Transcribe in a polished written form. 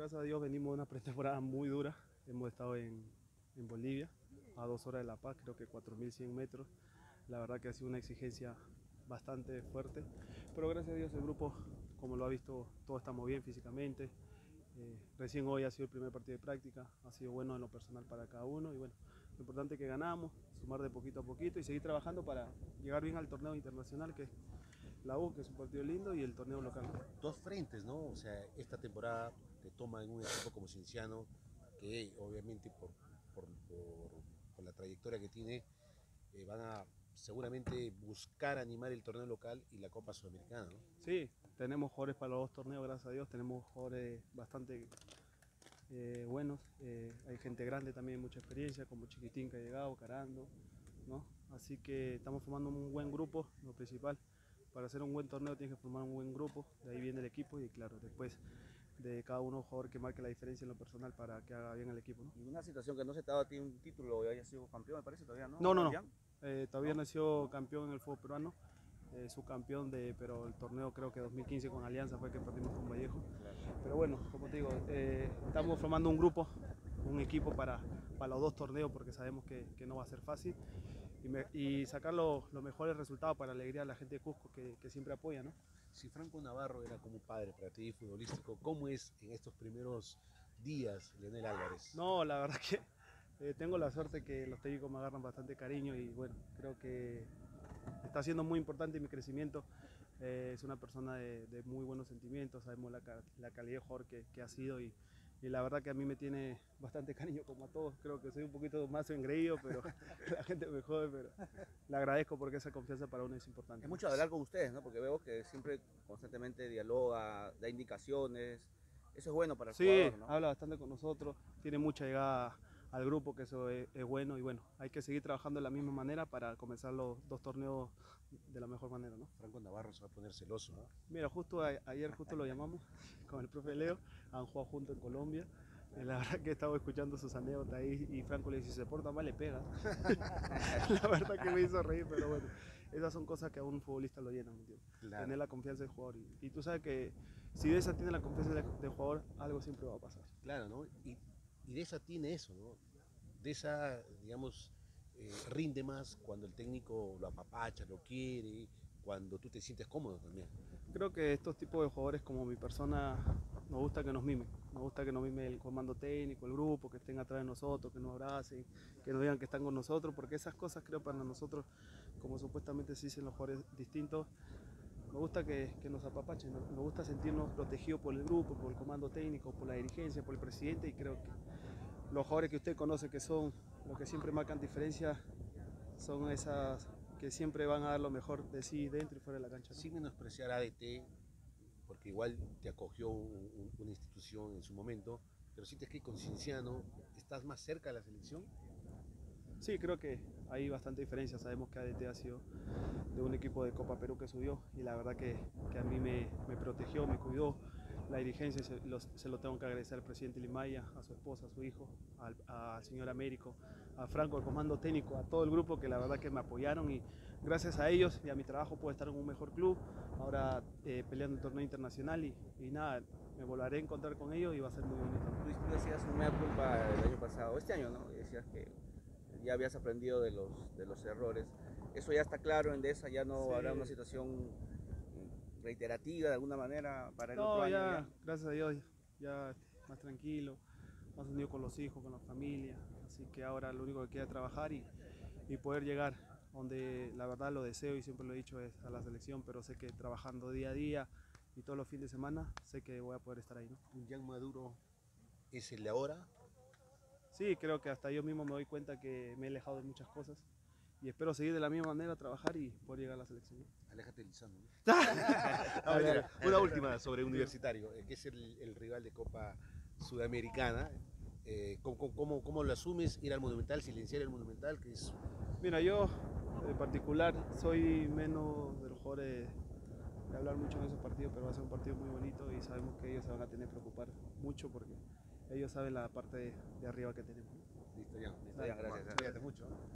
gracias a Dios venimos de una pretemporada muy dura. Hemos estado en Bolivia, a 2 horas de La Paz, creo que 4100 metros. La verdad que ha sido una exigencia bastante fuerte, pero gracias a Dios el grupo, como lo ha visto, todos estamos bien físicamente. Recién hoy ha sido el primer partido de práctica, ha sido bueno en lo personal para cada uno y bueno, lo importante es que ganamos, sumar de poquito a poquito y seguir trabajando para llegar bien al torneo internacional que es la U, que es un partido lindo, y el torneo local. Dos frentes, ¿no? O sea, esta temporada te toma en un equipo como Cienciano, que obviamente por la trayectoria que tiene, van a seguramente buscar animar el torneo local y la Copa Sudamericana, ¿no? Sí, tenemos jugadores para los dos torneos, gracias a Dios, tenemos jugadores bastante buenos, hay gente grande también, mucha experiencia, como Chiquitín que ha llegado, Carando, ¿no? Así que estamos formando un buen grupo, lo principal. Para hacer un buen torneo tienes que formar un buen grupo, de ahí viene el equipo y claro, después de cada uno jugador que marque la diferencia en lo personal para que haga bien el equipo, ¿no? Y una situación que no se te ha dado a ti un título, haya sido campeón, me parece todavía, ¿no? No, no, no. ¿Adrián? Todavía ¿No? no he sido campeón en el fútbol peruano, subcampeón pero el torneo creo que 2015 con Alianza fue que perdimos con Vallejo. Claro. Pero bueno, como te digo, estamos formando un grupo, un equipo para los dos torneos porque sabemos que no va a ser fácil y sacar los mejores resultados para la alegría de la gente de Cusco que siempre apoya, ¿no? Si Franco Navarro era como un padre para ti futbolístico, ¿cómo es en estos primeros días Leonel Álvarez? No, la verdad que tengo la suerte que los técnicos me agarran bastante cariño y bueno, creo que está siendo muy importante mi crecimiento. Es una persona de muy buenos sentimientos, sabemos la calidad de jugador que ha sido y la verdad que a mí me tiene bastante cariño como a todos. Creo que soy un poquito más engreído, pero la gente me jode, pero le agradezco porque esa confianza para uno es importante. Es mucho hablar con ustedes, ¿no? Porque veo que siempre constantemente dialoga, da indicaciones. Eso es bueno para el Sí, jugador, ¿no? habla bastante con nosotros, tiene mucha llegada al grupo, que eso es bueno y bueno, hay que seguir trabajando de la misma manera para comenzar los dos torneos de la mejor manera, ¿no? Franco Navarro se va a poner celoso, ¿no? Mira, ayer justo lo llamamos con el profe Leo, han jugado juntos en Colombia. La verdad que he estado escuchando sus anécdotas ahí y Franco le dice, si se porta mal le pega. La verdad que me hizo reír, pero bueno, esas son cosas que a un futbolista lo llenan, ¿entiendes? Claro. Tener la confianza del jugador y tú sabes que si de esa tiene la confianza del jugador, algo siempre va a pasar. Claro, ¿no? Y de esa tiene eso, ¿no? De esa, digamos, rinde más cuando el técnico lo apapacha, lo quiere, cuando tú te sientes cómodo también. Creo que estos tipos de jugadores como mi persona nos gusta que nos mimen, nos gusta que nos mime el comando técnico, el grupo, que estén atrás de nosotros, que nos abracen, que nos digan que están con nosotros, porque esas cosas creo para nosotros, como supuestamente se dicen los jugadores distintos, nos gusta que nos apapachen, nos gusta sentirnos protegidos por el grupo, por el comando técnico, por la dirigencia, por el presidente y creo que los jugadores que usted conoce que son los que siempre marcan diferencia son esas que siempre van a dar lo mejor de sí dentro y fuera de la cancha, ¿no? Sin menospreciar a ADT, porque igual te acogió una institución en su momento, pero sientes que con Cienciano estás más cerca de la selección. Sí, creo que hay bastante diferencia. Sabemos que ADT ha sido de un equipo de Copa Perú que subió y la verdad que a mí me protegió, me cuidó. La dirigencia se lo tengo que agradecer al presidente Limaya, a su esposa, a su hijo, al señor Américo, a Franco, el comando técnico, a todo el grupo que la verdad que me apoyaron y gracias a ellos y a mi trabajo puedo estar en un mejor club, ahora peleando en torneo internacional y nada, me volveré a encontrar con ellos y va a ser muy bonito. Tú decías un mea culpa el año pasado, este año, ¿no? Y decías que ya habías aprendido de los errores. Eso ya está claro, en Endesa ya no Sí. habrá una situación reiterativa de alguna manera para el No, otro año. ya, gracias a Dios, ya más tranquilo, más unido con los hijos, con la familia. Así que ahora lo único que queda es trabajar y poder llegar donde la verdad lo deseo y siempre lo he dicho es a la selección, pero sé que trabajando día a día y todos los fines de semana, sé que voy a poder estar ahí, ¿no? ¿Un Jan Maduro es el de ahora? Sí, creo que hasta yo mismo me doy cuenta que me he alejado de muchas cosas y espero seguir de la misma manera, trabajar y poder llegar a la selección, ¿no? Aléjate de Lisandro, ¿no? Una última sobre Universitario, que es el rival de Copa Sudamericana. ¿Cómo lo asumes? Ir al Monumental, silenciar el Monumental, que es... Mira, yo en particular soy menos de los jugadores de hablar mucho en esos partidos, pero va a ser un partido muy bonito y sabemos que ellos se van a tener que preocupar mucho porque ellos saben la parte de arriba que tenemos. Listo, ya. Listo, ya, gracias. Cuídate mucho.